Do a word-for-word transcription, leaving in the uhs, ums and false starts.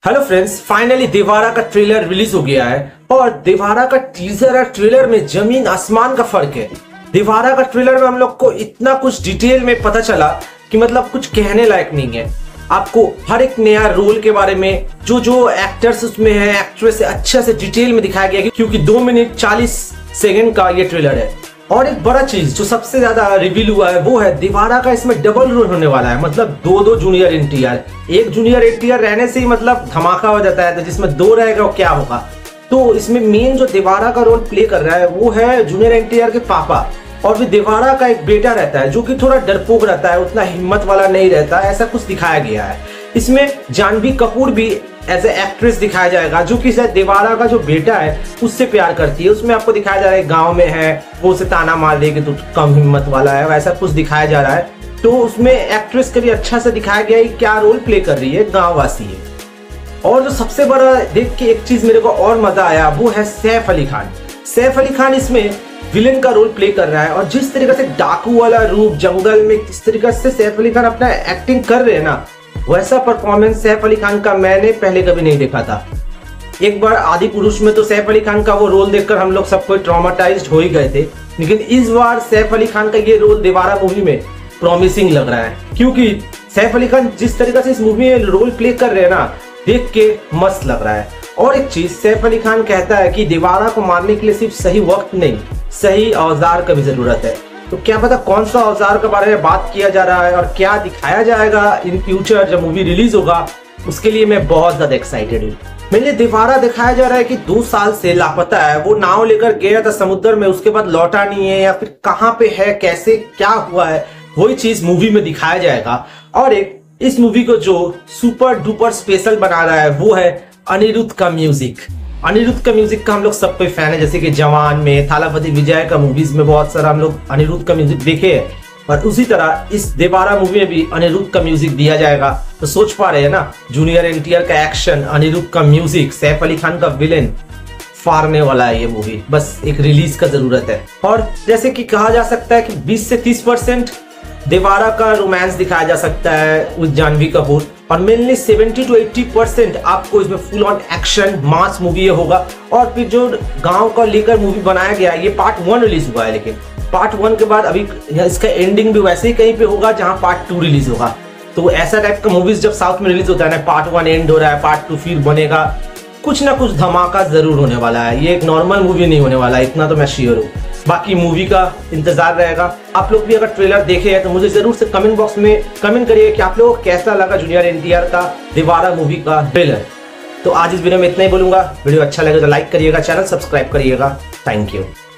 Hello friends, finally दीवारा का trailer release हो गया है और दीवारा का टीजर और ट्रेलर में जमीन आसमान का फर्क है। दीवारा का ट्रेलर में हम लोग को इतना कुछ डिटेल में पता चला कि मतलब कुछ कहने लायक नहीं है। आपको हर एक नया रोल के बारे में, जो जो एक्टर्स उसमें है, एक्ट्रेस अच्छे से डिटेल में दिखाया गया, क्योंकि दो मिनट चालीस सेकेंड का ये ट्रेलर है। और एक बड़ा चीज जो सबसे ज्यादा रिवील हुआ है वो है दीवारा का इसमें डबल रोल होने वाला है, मतलब दो दो जूनियर एन टी आर। एक जूनियर एन टी आर रहने से ही मतलब धमाका हो जाता है, तो जिसमें दो रहेगा वो क्या होगा। तो इसमें मेन जो दीवारा का रोल प्ले कर रहा है वो है जूनियर एन टी आर के पापा, और भी दीवारा का एक बेटा रहता है जो कि थोड़ा डरपोक रहता है, उतना हिम्मत वाला नहीं रहता, ऐसा कुछ दिखाया गया है। इसमें जानवी कपूर भी एज ए एक्ट्रेस दिखाया जाएगा, जो कि शायद दीवारा का जो बेटा है उससे प्यार करती है। उसमें आपको दिखाया जा रहा है गांव में है, वो उसे ताना मार देगी तो कम हिम्मत वाला है, वैसा कुछ दिखाया जा रहा है। तो उसमें एक्ट्रेस का भी अच्छा से दिखाया गया है क्या रोल प्ले कर रही है, गाँव वासी है। और जो सबसे बड़ा देख के एक चीज मेरे को और मजा आया वो है सैफ अली खान। सैफ अली खान इसमें विलेन का रोल प्ले कर रहा है, और जिस तरीके से डाकू वाला रूप जंगल में किस तरीके से सैफ अली खान अपना एक्टिंग कर रहे हैं ना, वैसा परफॉर्मेंस सैफ अली खान का मैंने पहले कभी नहीं देखा था। एक बार आदि पुरुष में तो सैफ अली खान का वो रोल देखकर हम लोग सबको ट्रॉमाटाइज्ड हो ही गए थे, लेकिन इस बार सैफ अली खान का ये रोल दीवारा मूवी में प्रॉमिसिंग लग रहा है, क्योंकि सैफ अली खान जिस तरीके से इस मूवी में रोल प्ले कर रहे हैं ना, देख के मस्त लग रहा है। और एक चीज सैफ अली खान कहता है कि दीवारा को मारने के लिए सिर्फ सही वक्त नहीं, सही औजार का भी जरूरत है। तो क्या पता कौन सा औजार के बारे में बात किया जा रहा है और क्या दिखाया जाएगा इन फ्यूचर जब मूवी रिलीज होगा, उसके लिए मैं बहुत ज्यादा एक्साइटेड हूँ। मेरे लिए दीवारा दिखाया जा रहा है कि दो साल से लापता है, वो नाव लेकर गया था समुद्र में, उसके बाद लौटा नहीं है, या फिर कहाँ पे है, कैसे क्या हुआ है, वही चीज मूवी में दिखाया जाएगा। और एक इस मूवी को जो सुपर डुपर स्पेशल बना रहा है वो है अनिरुद्ध का म्यूजिक। अनिरुद्ध का म्यूजिक का हम लोग सब कोई फैन है, जैसे कि जवान में, थालापति विजय का मूवीज में बहुत सारा हम लोग अनिरुद्ध का म्यूजिक देखे हैं, और उसी तरह इस दीवारा मूवी में भी अनिरुद्ध का म्यूजिक दिया जाएगा। तो सोच पा रहे हैं ना, जूनियर एन टी आर का एक्शन, अनिरुद्ध का म्यूजिक, सैफ अली खान का विलेन, फाड़ने वाला है ये मूवी। बस एक रिलीज का जरूरत है। और जैसे कि कहा जा सकता है कि बीस से तीस परसेंट दीवारा का रोमांस दिखाया जा सकता है विद जानवी कपूर, और mainly seventy two eighty percent आपको इसमें full on action mass movie होगा। और फिर जो गांव का लेकर मूवी बनाया गया, ये पार्ट वन रिलीज हुआ है, लेकिन पार्ट वन के बाद अभी इसका एंडिंग भी वैसे ही कहीं पे होगा जहां पार्ट टू रिलीज होगा। तो ऐसा टाइप का मूवीज जब साउथ में रिलीज होता है ना, पार्ट वन एंड हो रहा है, पार्ट टू फिर बनेगा, कुछ ना कुछ धमाका जरूर होने वाला है। ये एक नॉर्मल मूवी नहीं होने वाला है, इतना तो मैं श्योर हूँ। बाकी मूवी का इंतजार रहेगा। आप लोग भी अगर ट्रेलर देखे हैं तो मुझे जरूर से कमेंट बॉक्स में कमेंट करिए कि आप लोगों को कैसा लगा जूनियर एन टी आर का दीवारा मूवी का ट्रेलर। तो आज इस वीडियो में इतना ही बोलूंगा। वीडियो अच्छा लगे तो लाइक करिएगा, चैनल सब्सक्राइब करिएगा। Thank you.